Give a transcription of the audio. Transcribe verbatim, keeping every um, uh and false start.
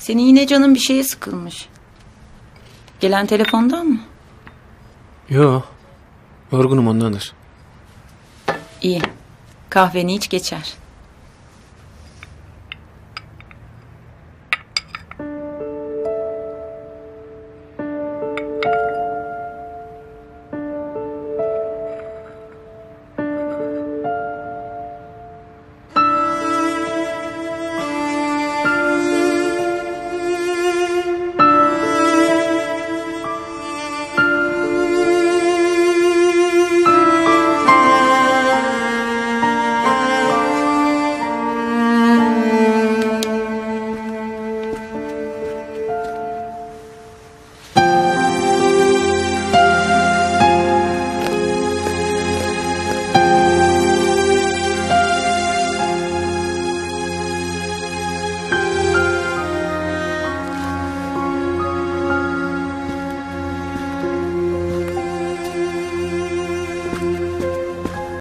Senin yine canın bir şeye sıkılmış. Gelen telefondan mı? Yo. Yorgunum ondandır. İyi. Kahveni iç geçer.